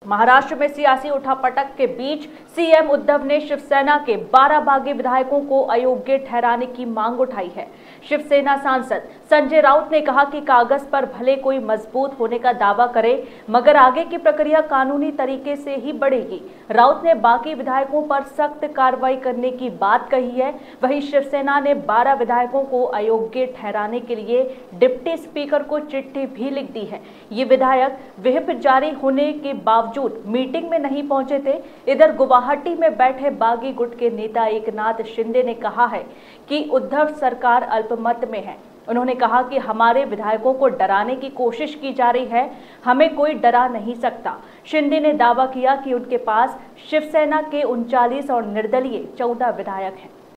महाराष्ट्र में सियासी उठापटक के बीच सीएम उद्धव ने शिवसेना के 12 बागी विधायकों को अयोग्य ठहराने की मांग उठाई है। शिवसेना सांसद संजय राउत ने कहा कि कागज पर भले कोई मजबूत होने का दावा करे, मगर आगे की प्रक्रिया कानूनी तरीके से ही बढ़ेगी। राउत ने बाकी विधायकों पर सख्त कार्रवाई करने की बात कही है। वहीं शिवसेना ने 12 विधायकों को अयोग्य ठहराने के लिए डिप्टी स्पीकर को चिट्ठी भी लिख दी है। ये विधायक व्हिप जारी होने के बावजूद मीटिंग में नहीं पहुंचे थे। इधर गुवाहाटी में बैठे बागी गुट के नेता एकनाथ शिंदे ने कहा है कि उद्धव सरकार अल्पमत में है। उन्होंने कहा कि हमारे विधायकों को डराने की कोशिश की जा रही है, हमें कोई डरा नहीं सकता। शिंदे ने दावा किया कि उनके पास शिवसेना के 39 और निर्दलीय 14 विधायक हैं।